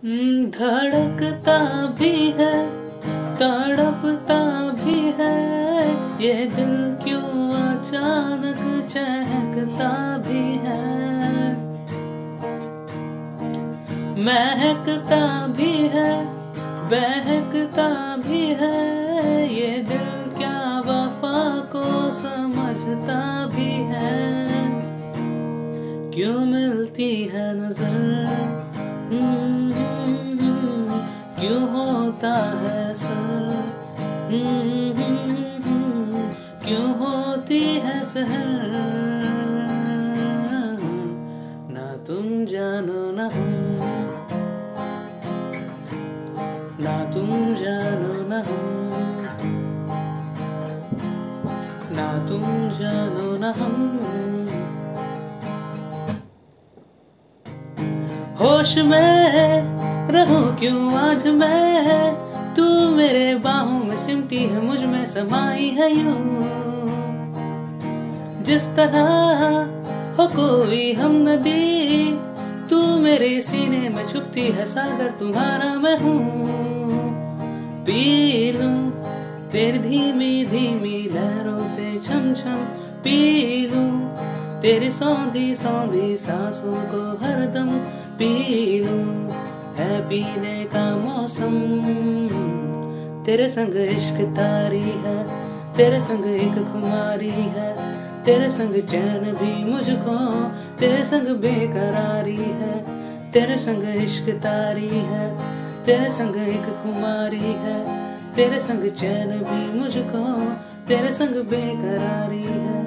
धड़कता भी है, तड़पता भी है, ये दिल क्यों अचानक चहकता भी है। महकता भी है, बहकता भी है, ये दिल क्या वफा को समझता भी है। क्यों मिलती है नजर, क्यों होता है सर, क्यों होती है सहर। ना तुम जानो ना हम, ना तुम जानो ना हम, ना तुम जानो ना हम। होश में रहूं क्यों आज मैं, तू मेरे बाहों में सिमटी है, मुझ में समाई है यूं। जिस तरह हो कोई हम नदी, तू मेरे सीने में छुपती है सागर, तुम्हारा मैं हूँ। पी लूं तेरी धीमी धीमी लहरों से छम छम, पी लूं तेरी सौंधी सौंधी सांसों को हरदम, पी लूं है पीने का मौसम। तेरे संग इश्क तारी है, तेरे संग एक खुमारी है, तेरे संग चैन भी मुझको, तेरे संग बेकरारी है। तेरे संग इश्क तारी है, तेरे संग एक खुमारी है, तेरे संग चैन भी मुझको, तेरे संग बेकरारी है।